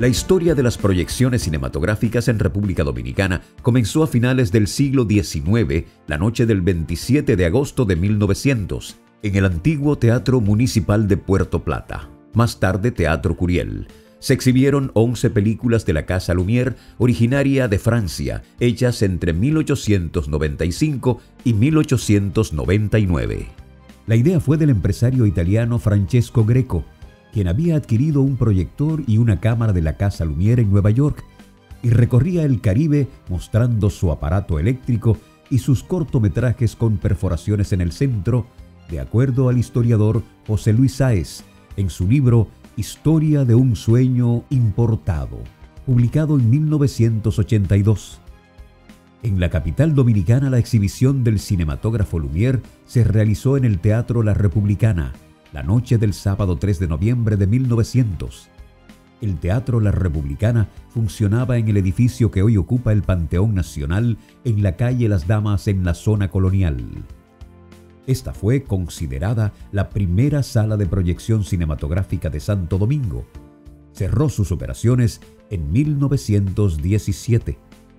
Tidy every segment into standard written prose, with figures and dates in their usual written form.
La historia de las proyecciones cinematográficas en República Dominicana comenzó a finales del siglo XIX, la noche del 27 de agosto de 1900, en el antiguo Teatro Municipal de Puerto Plata, más tarde Teatro Curiel. Se exhibieron 11 películas de la Casa Lumière, originaria de Francia, hechas entre 1895 y 1899. La idea fue del empresario italiano Francesco Greco, quien había adquirido un proyector y una cámara de la Casa Lumière en Nueva York y recorría el Caribe mostrando su aparato eléctrico y sus cortometrajes con perforaciones en el centro, de acuerdo al historiador José Luis Sáez, en su libro Historia de un sueño importado, publicado en 1982. En la capital dominicana, la exhibición del cinematógrafo Lumière se realizó en el Teatro La Republicana, la noche del sábado 3 de noviembre de 1900. El Teatro La Republicana funcionaba en el edificio que hoy ocupa el Panteón Nacional en la calle Las Damas en la zona colonial. Esta fue considerada la primera sala de proyección cinematográfica de Santo Domingo. Cerró sus operaciones en 1917.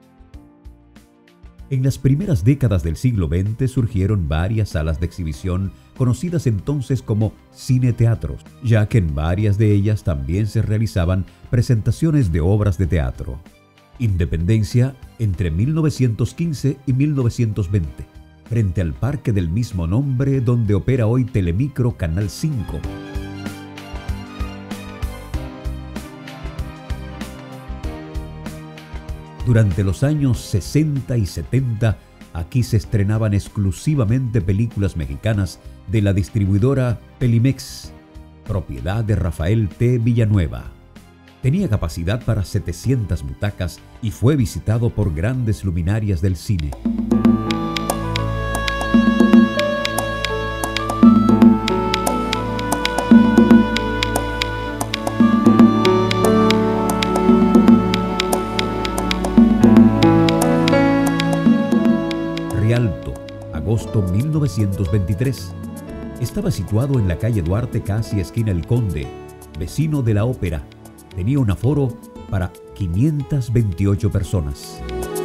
En las primeras décadas del siglo XX surgieron varias salas de exhibición conocidas entonces como cineteatros, ya que en varias de ellas también se realizaban presentaciones de obras de teatro. Independencia entre 1915 y 1920, frente al parque del mismo nombre donde opera hoy Telemicro Canal 5. Durante los años 60 y 70, aquí se estrenaban exclusivamente películas mexicanas de la distribuidora Pelimex, propiedad de Rafael T. Villanueva. Tenía capacidad para 700 butacas y fue visitado por grandes luminarias del cine. Rialto, agosto 1923. Estaba situado en la calle Duarte, casi esquina El Conde, vecino de la ópera. Tenía un aforo para 528 personas.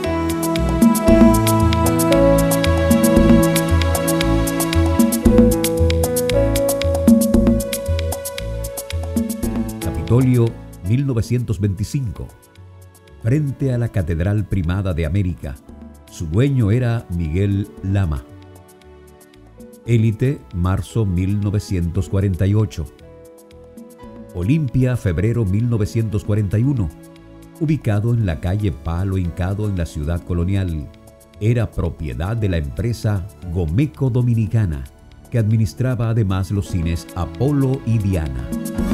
Capitolio, 1925. Frente a la Catedral Primada de América. Su dueño era Miguel Lama. Élite, marzo 1948. Olimpia, febrero 1941. Ubicado en la calle Palo Hincado en la ciudad colonial. Era propiedad de la empresa Gomeco Dominicana, que administraba además los cines Apolo y Diana.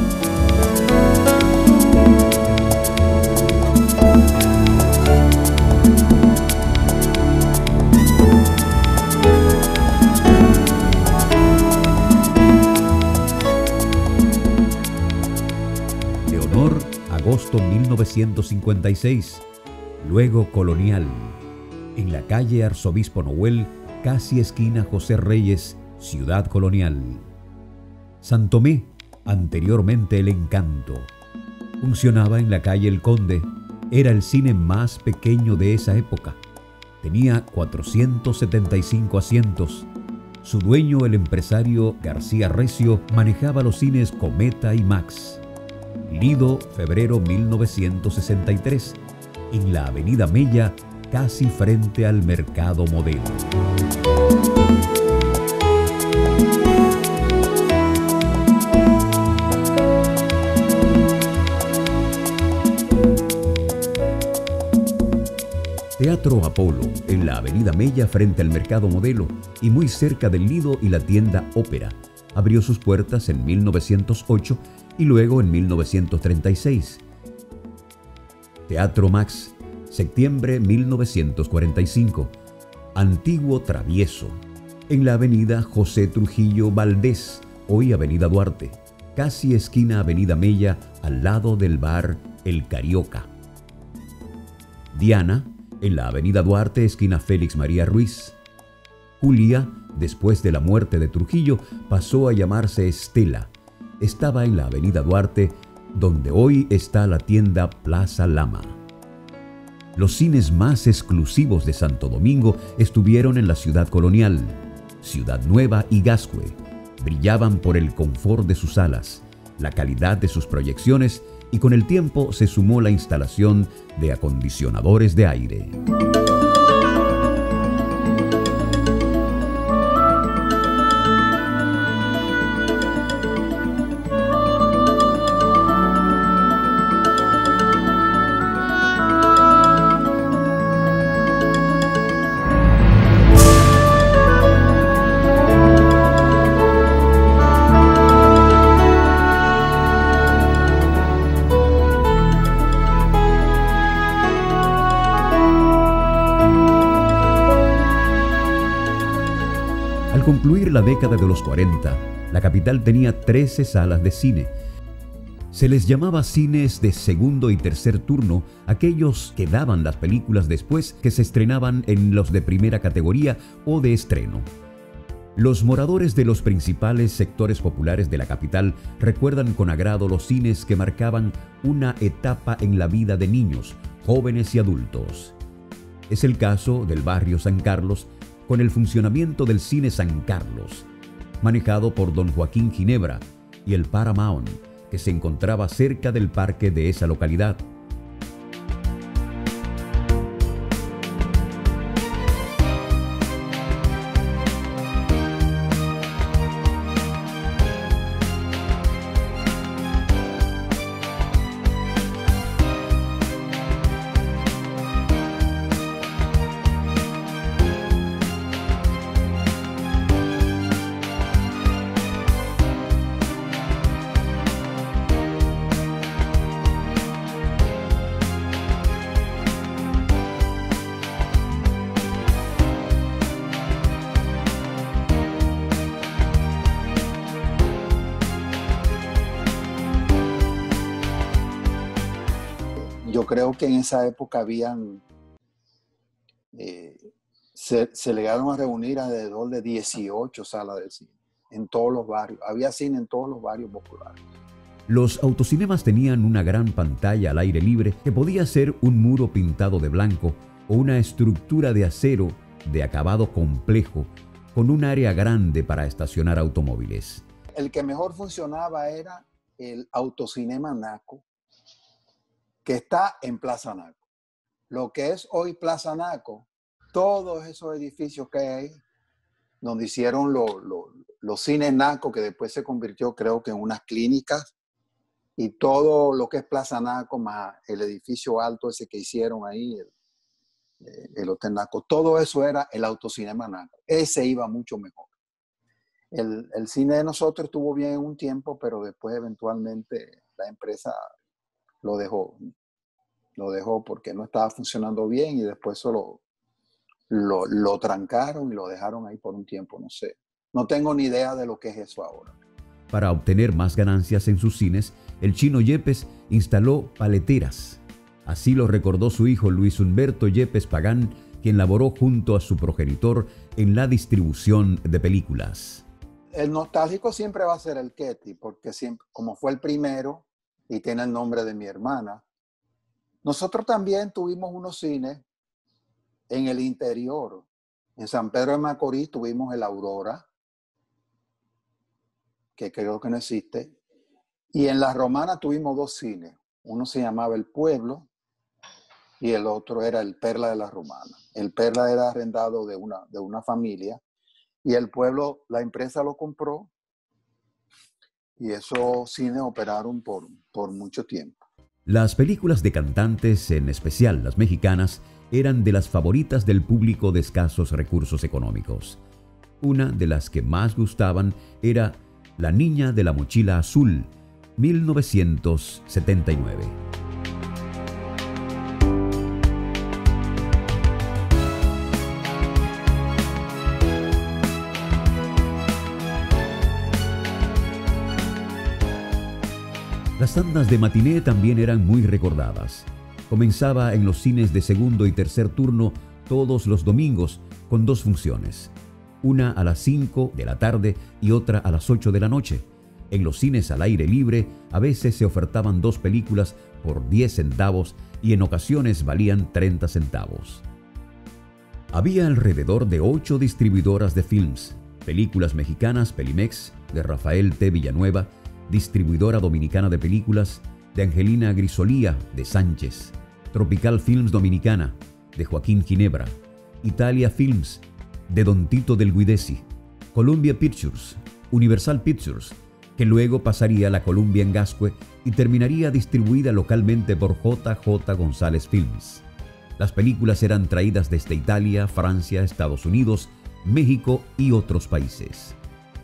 Agosto 1956, luego Colonial, en la calle Arzobispo Noel, casi esquina José Reyes, ciudad colonial. Santomé, anteriormente El Encanto, funcionaba en la calle El Conde, era el cine más pequeño de esa época, tenía 475 asientos. Su dueño, el empresario García Recio, manejaba los cines Cometa y Max. Lido, febrero 1963, en la avenida Mella, casi frente al Mercado Modelo. Teatro Apolo, en la avenida Mella frente al Mercado Modelo y muy cerca del Lido y la tienda Ópera. Abrió sus puertas en 1908 y luego en 1936. Teatro Max, septiembre 1945. Antiguo Travieso, en la avenida José Trujillo Valdés, hoy avenida Duarte, casi esquina avenida Mella, al lado del bar El Carioca. Diana, en la avenida Duarte, esquina Félix María Ruiz. Julia, después de la muerte de Trujillo, pasó a llamarse Estela. Estaba en la avenida Duarte, donde hoy está la tienda Plaza Lama. Los cines más exclusivos de Santo Domingo estuvieron en la Ciudad Colonial, Ciudad Nueva y Gascue. Brillaban por el confort de sus salas, la calidad de sus proyecciones, y con el tiempo se sumó la instalación de acondicionadores de aire. Al concluir la década de los 40, la capital tenía 13 salas de cine. Se les llamaba cines de segundo y tercer turno, aquellos que daban las películas después que se estrenaban en los de primera categoría o de estreno. Los moradores de los principales sectores populares de la capital recuerdan con agrado los cines que marcaban una etapa en la vida de niños, jóvenes y adultos. Es el caso del barrio San Carlos, con el funcionamiento del Cine San Carlos, manejado por don Joaquín Ginebra, y el Paramount, que se encontraba cerca del parque de esa localidad. Yo creo que en esa época se llegaron a reunir alrededor de 18 salas de cine en todos los barrios. Había cine en todos los barrios populares. Los autocinemas tenían una gran pantalla al aire libre que podía ser un muro pintado de blanco o una estructura de acero de acabado complejo con un área grande para estacionar automóviles. El que mejor funcionaba era el Autocinema Naco, que está en Plaza Naco. Lo que es hoy Plaza Naco, todos esos edificios que hay ahí, donde hicieron los cines Naco, que después se convirtió, creo que, en unas clínicas, y todo lo que es Plaza Naco, más el edificio alto ese que hicieron ahí, el Hotel Naco, todo eso era el Autocinema Naco. Ese iba mucho mejor. El cine de nosotros estuvo bien en un tiempo, pero después eventualmente la empresa lo dejó porque no estaba funcionando bien, y después solo lo trancaron y lo dejaron ahí por un tiempo, no sé. No tengo ni idea de lo que es eso ahora. Para obtener más ganancias en sus cines, el chino Yepes instaló paleteras. Así lo recordó su hijo Luis Humberto Yepes Pagán, quien laboró junto a su progenitor en la distribución de películas. El nostálgico siempre va a ser el Ketty, porque siempre, como fue el primero y tiene el nombre de mi hermana. Nosotros también tuvimos unos cines en el interior. En San Pedro de Macorís tuvimos el Aurora, que creo que no existe. Y en La Romana tuvimos dos cines. Uno se llamaba El Pueblo y el otro era el Perla de La Romana. El Perla era arrendado de una familia, y el Pueblo, la empresa lo compró, y esos cines operaron por mucho tiempo. Las películas de cantantes, en especial las mexicanas, eran de las favoritas del público de escasos recursos económicos. Una de las que más gustaban era La Niña de la Mochila Azul, 1979. Las tandas de matiné también eran muy recordadas. Comenzaba en los cines de segundo y tercer turno todos los domingos con dos funciones, una a las 5 de la tarde y otra a las 8 de la noche. En los cines al aire libre a veces se ofertaban 2 películas por 10 centavos y en ocasiones valían 30 centavos. Había alrededor de 8 distribuidoras de films: Películas Mexicanas, Pelimex, de Rafael T. Villanueva; Distribuidora Dominicana de Películas, de Angelina Grisolía de Sánchez; Tropical Films Dominicana, de Joaquín Ginebra; Italia Films, de Don Tito del Guidesi; Columbia Pictures; Universal Pictures, que luego pasaría a la Columbia en Gascue y terminaría distribuida localmente por JJ González Films. Las películas eran traídas desde Italia, Francia, Estados Unidos, México y otros países.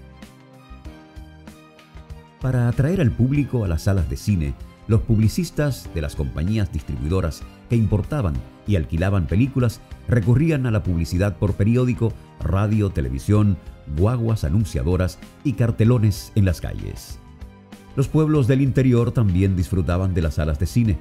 Para atraer al público a las salas de cine, los publicistas de las compañías distribuidoras que importaban y alquilaban películas recurrían a la publicidad por periódico, radio, televisión, guaguas anunciadoras y cartelones en las calles. Los pueblos del interior también disfrutaban de las salas de cine.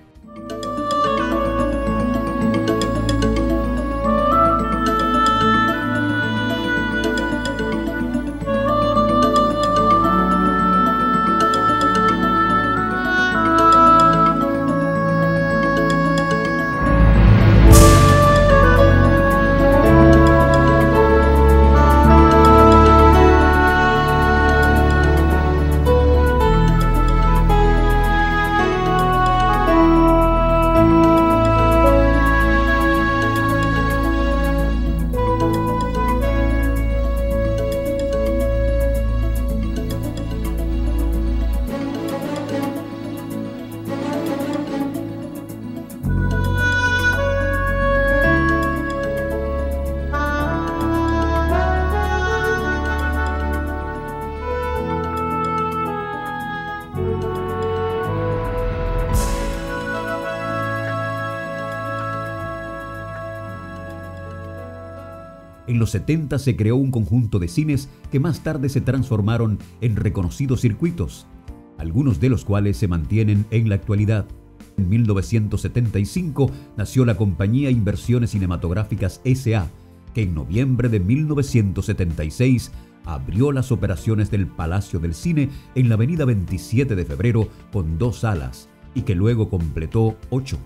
En los 70 se creó un conjunto de cines que más tarde se transformaron en reconocidos circuitos, algunos de los cuales se mantienen en la actualidad. En 1975 nació la Compañía Inversiones Cinematográficas S.A., que en noviembre de 1976 abrió las operaciones del Palacio del Cine en la avenida 27 de Febrero con 2 salas y que luego completó 8.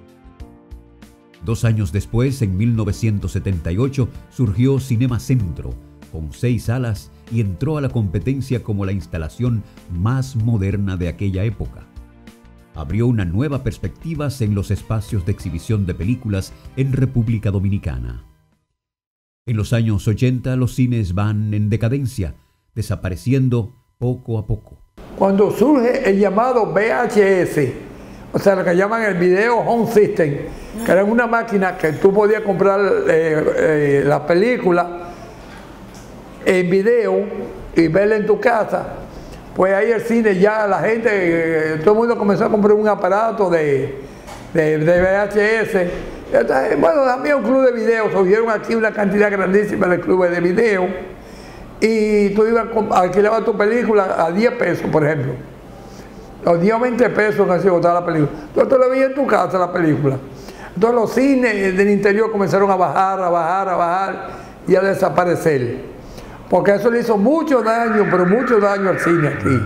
2 años después, en 1978, surgió Cinema Centro, con 6 salas, y entró a la competencia como la instalación más moderna de aquella época. Abrió una nueva perspectiva en los espacios de exhibición de películas en República Dominicana. En los años 80 los cines van en decadencia, desapareciendo poco a poco. Cuando surge el llamado VHS, o sea, lo que llaman el Video Home System, que era una máquina que tú podías comprar la película en video y verla en tu casa, pues ahí el cine ya la gente, todo el mundo comenzó a comprar un aparato de VHS. Entonces, bueno, también un club de video, surgieron aquí una cantidad grandísima de clubes de video y tú alquilabas tu película a 10 pesos, por ejemplo. O 10 o 20 pesos que se costaba la película. Entonces tú la veías en tu casa la película. Entonces los cines del interior comenzaron a bajar y a desaparecer. Porque eso le hizo mucho daño, pero mucho daño al cine aquí.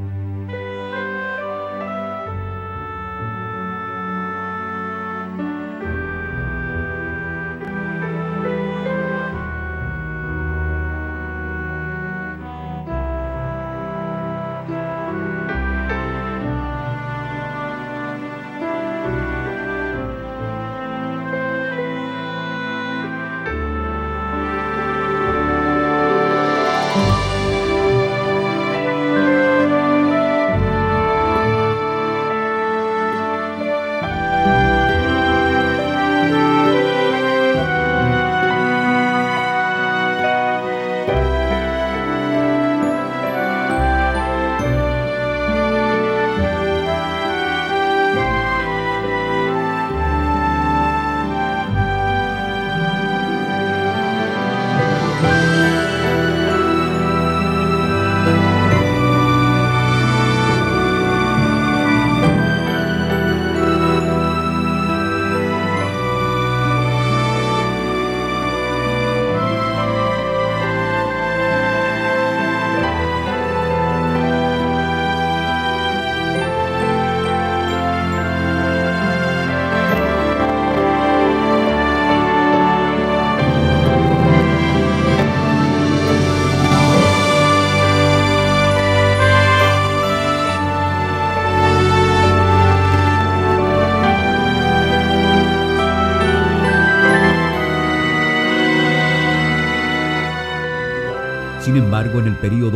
embargo, en el período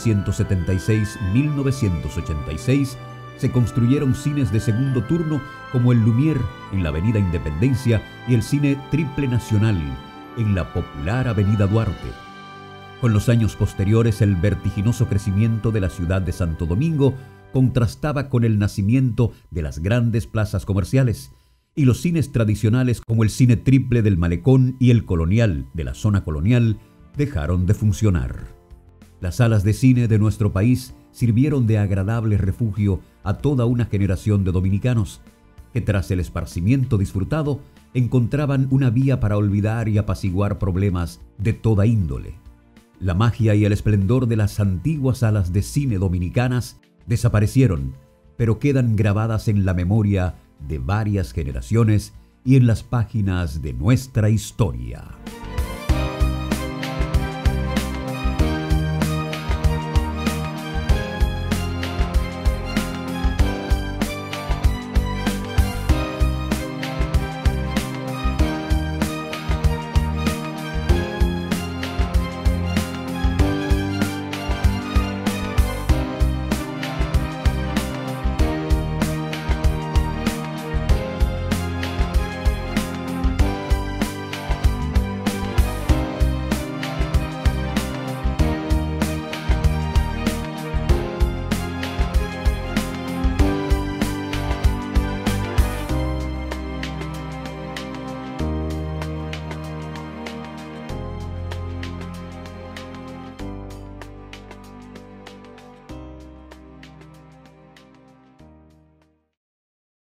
1976-1986 se construyeron cines de segundo turno como el Lumière en la Avenida Independencia y el Cine Triple Nacional en la popular Avenida Duarte. Con los años posteriores, el vertiginoso crecimiento de la ciudad de Santo Domingo contrastaba con el nacimiento de las grandes plazas comerciales, y los cines tradicionales como el Cine Triple del Malecón y el Colonial de la zona colonial dejaron de funcionar. Las salas de cine de nuestro país sirvieron de agradable refugio a toda una generación de dominicanos que, tras el esparcimiento disfrutado, encontraban una vía para olvidar y apaciguar problemas de toda índole. La magia y el esplendor de las antiguas salas de cine dominicanas desaparecieron, pero quedan grabadas en la memoria de varias generaciones y en las páginas de nuestra historia.